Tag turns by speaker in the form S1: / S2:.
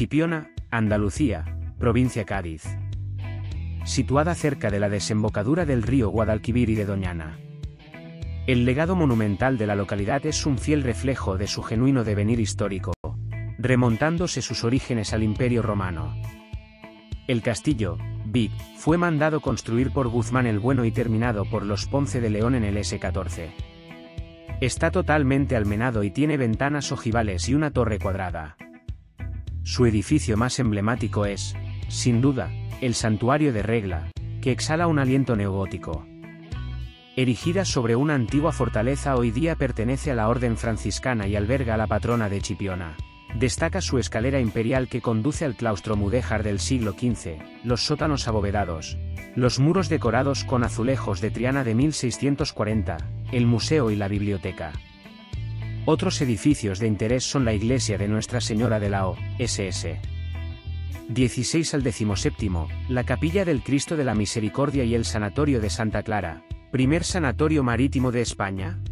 S1: Chipiona, Andalucía, provincia Cádiz. Situada cerca de la desembocadura del río Guadalquivir y de Doñana. El legado monumental de la localidad es un fiel reflejo de su genuino devenir histórico, remontándose sus orígenes al Imperio Romano. El castillo, Vic, fue mandado construir por Guzmán el Bueno y terminado por los Ponce de León en el S14. Está totalmente almenado y tiene ventanas ojivales y una torre cuadrada. Su edificio más emblemático es, sin duda, el Santuario de Regla, que exhala un aliento neogótico. Erigida sobre una antigua fortaleza, hoy día pertenece a la Orden Franciscana y alberga a la patrona de Chipiona. Destaca su escalera imperial que conduce al claustro mudéjar del siglo XV, los sótanos abovedados, los muros decorados con azulejos de Triana de 1640, el museo y la biblioteca. Otros edificios de interés son la iglesia de Nuestra Señora de la O.S.S. 16 al 17, la capilla del Cristo de la Misericordia y el sanatorio de Santa Clara, primer sanatorio marítimo de España.